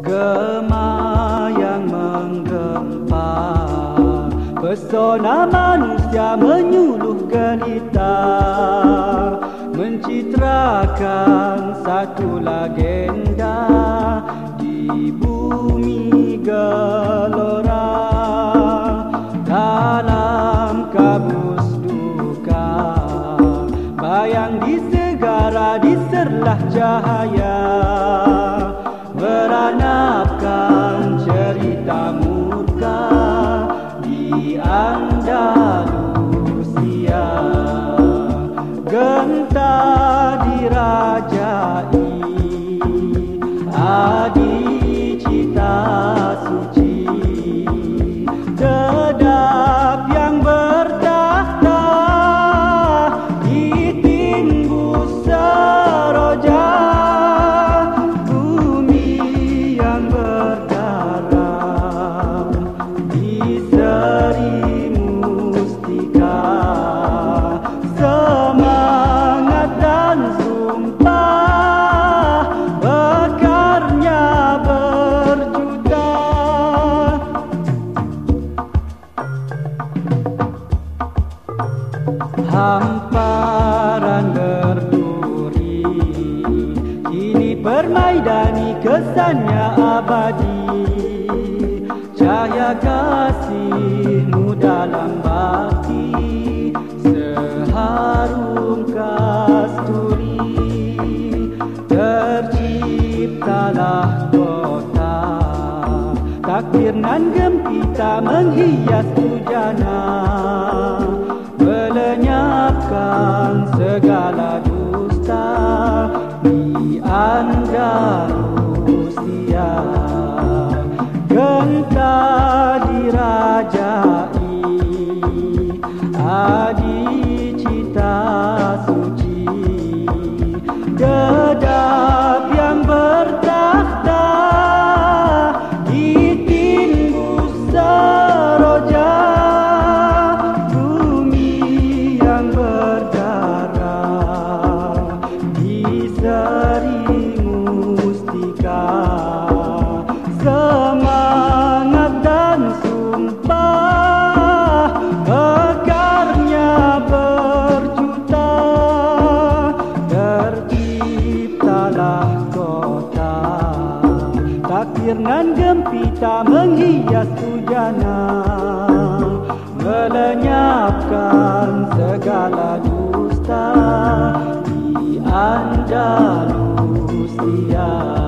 Gema yang menggempar, pesona manusia menyuluh gelita, mencitrakan satu legenda di bumi gelora. Dalam kabus duka, bayang di segara diserlah cahaya, meranapkan cerita murka di Andalusia. Genta dirajai adicita suci, dedap yang bertahta di Timbus Seroja. Hamparan berduri kini permaidani, kesannya abadi. Cahaya kasihmu dalam bakti, seharum kasturi. Terciptalah kota, takbir nan gempita menghias hujana, melenyapkan segala dusta di Andalusia. Genta dirajai adicita suci, dedap yang bertahta di Timbus Seroja. Seri mustika, semangat dan sumpah, akarnya berjuta. Terciptalah kota, takdir nan gempita menghias hujana, melenyapkan segala dusta di Andalusia.